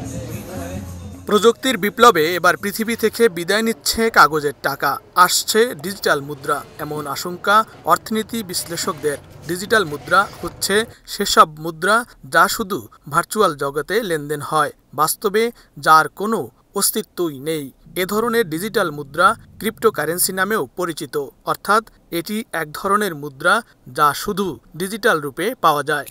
প্রযুক্তির বিপ্লবে এবার পৃথিবী থেকে বিদায় নিচ্ছে কাগজের টাকা, আসছে ডিজিটাল মুদ্রা, এমন আশঙ্কা অর্থনীতি বিশ্লেষকদের। ডিজিটাল মুদ্রা হচ্ছে সেসব মুদ্রা যা শুধু ভার্চুয়াল জগতে লেনদেন হয়, বাস্তবে যার কোনো অস্তিত্বই নেই। এ ধরনের ডিজিটাল মুদ্রা ক্রিপ্টোকারেন্সি নামেও পরিচিত, অর্থাৎ এটি এক ধরনের মুদ্রা যা শুধু ডিজিটাল রূপে পাওয়া যায়।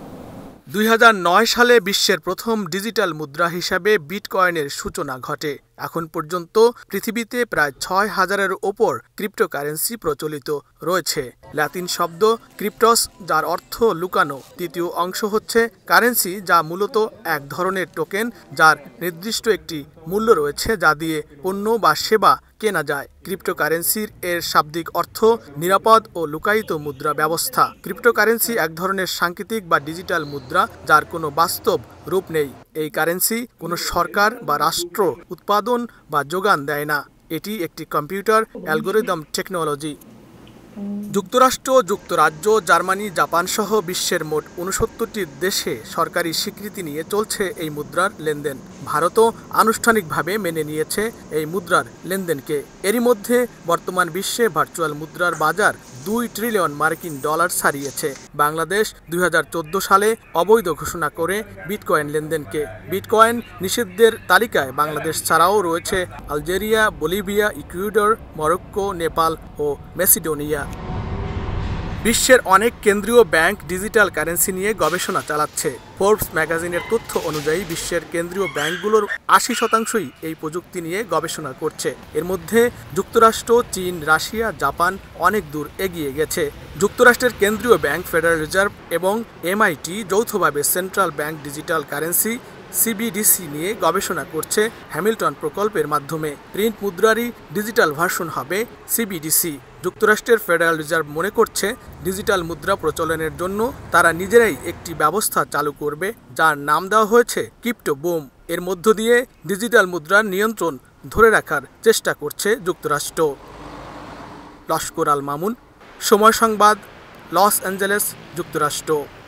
2009 সালে বিশ্বের প্রথম ডিজিটাল মুদ্রা হিসাবে বিটকয়েনের সূচনা ঘটে। এখন পর্যন্ত পৃথিবীতে প্রায় 6000-এর ওপর ক্রিপ্টোকারেন্সি প্রচলিত রয়েছে। ল্যাতিন শব্দ ক্রিপ্টস, যার অর্থ লুকানো। তৃতীয় অংশ হচ্ছে কারেন্সি, যা মূলত এক ধরনের টোকেন যার নির্দিষ্ট একটি মূল্য রয়েছে যা দিয়ে পণ্য বা সেবা কেনা যায়। ক্রিপ্টোকারেন্সির এর শাব্দিক অর্থ নিরাপদ ও লুকায়িত মুদ্রা ব্যবস্থা। ক্রিপ্টোকারেন্সি এক ধরনের সাংকেতিক বা ডিজিটাল মুদ্রা যার কোনো বাস্তব রূপ নেই। এই কারেন্সি কোনো সরকার বা রাষ্ট্র উৎপাদন বা যোগান দেয় না, এটি একটি কম্পিউটার অ্যালগোরিদম টেকনোলজি। যুক্তরাষ্ট্র, যুক্তরাজ্য, জার্মানি, জাপান সহ বিশ্বের মোট 69টি দেশে সরকারি স্বীকৃতি নিয়ে চলছে এই মুদ্রার লেনদেন। ভারতও আনুষ্ঠানিকভাবে মেনে নিয়েছে এই মুদ্রার লেনদেনকে। এরই মধ্যে বর্তমান বিশ্বে ভার্চুয়াল মুদ্রার বাজার $2 ট্রিলিয়ন ছাড়িয়েছে। বাংলাদেশ 2014 সালে অবৈধ ঘোষণা করে বিটকয়েন লেনদেনকে। বিটকয়েন নিষিদ্ধের তালিকায় বাংলাদেশ ছাড়াও রয়েছে Algeria, Bolivia, Ecuador, Morocco, Nepal ও মেসিডোনিয়া। বিশ্বের অনেক কেন্দ্রীয় ব্যাংক ডিজিটাল কারেন্সি নিয়ে গবেষণা চালাচ্ছে। ফোর্বস ম্যাগাজিনের তথ্য অনুযায়ী বিশ্বের কেন্দ্রীয় ব্যাংকগুলোর 80%ই এই প্রযুক্তি নিয়ে গবেষণা করছে। এর মধ্যে যুক্তরাষ্ট্র, চীন, রাশিয়া, জাপান অনেক দূর এগিয়ে গেছে। যুক্তরাষ্ট্রের কেন্দ্রীয় ব্যাংক ফেডারেল রিজার্ভ এবং MIT যৌথভাবে central bank digital currency CBDC নিয়ে গবেষণা করছে হ্যামিল্টন প্রকল্পের মাধ্যমে। প্রিন্ট মুদ্রারই ডিজিটাল ভার্সন হবে CBDC। যুক্তরাষ্ট্রের ফেডারেল রিজার্ভ মনে করছে ডিজিটাল মুদ্রা প্রচলনের জন্য তারা নিজেরাই একটি ব্যবস্থা চালু করবে যার নাম দেওয়া হয়েছে ক্রিপ্টো বুম। এর মধ্য দিয়ে ডিজিটাল মুদ্রার নিয়ন্ত্রণ ধরে রাখার চেষ্টা করছে যুক্তরাষ্ট্র। লস্কর আল মামুন, সময় সংবাদ, লস অ্যাঞ্জেলেস, যুক্তরাষ্ট্র।